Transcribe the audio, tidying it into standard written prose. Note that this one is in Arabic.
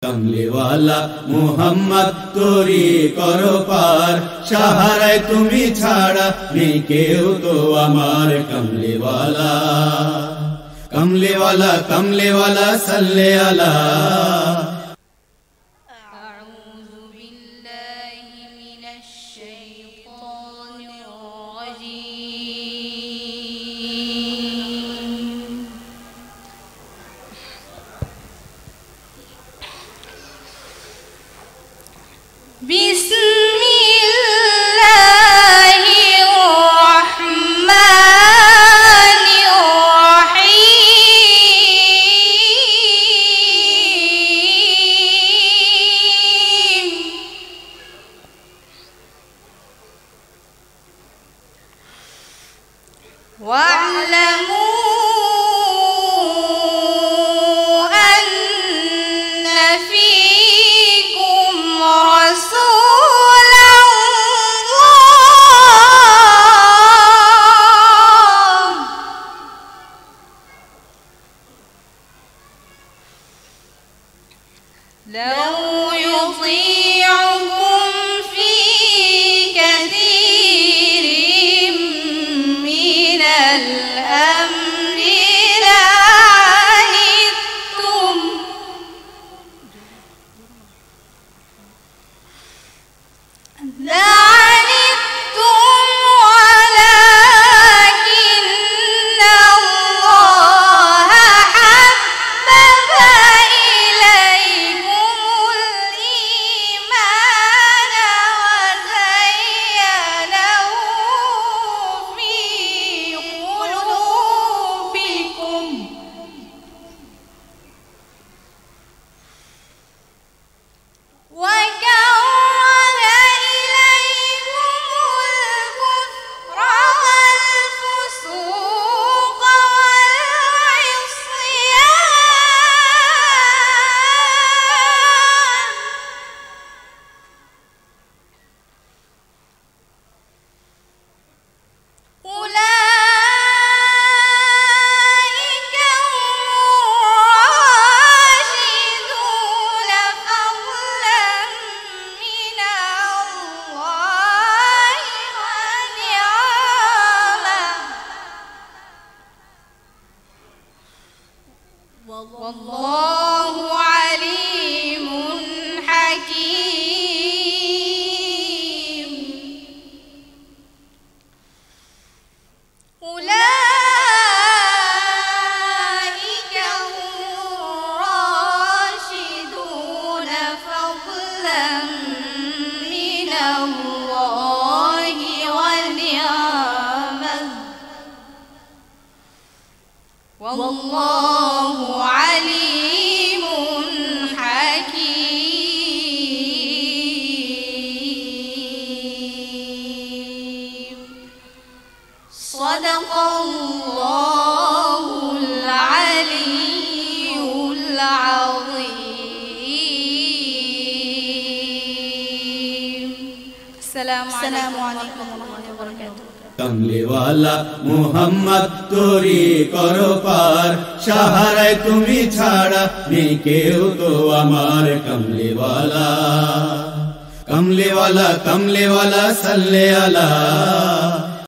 कमलेवाला मुहम्मद तोरी करो पार सहाराय तुमी छाड़ा नहीं केउ तो आमार कमलेवाला कमलेवाला कमलेवाला सल्ले अला والله عليم حكيم صدق الله العلي العظيم السلام عليكم ورحمة الله وبركاته कमलेवाला मुहम्मद तोरी करो पार सहाराय तुमी छाड़ा नहीं केउ तो आमार कमलेवाला कमलेवाला कमलेवाला सल्ले अला।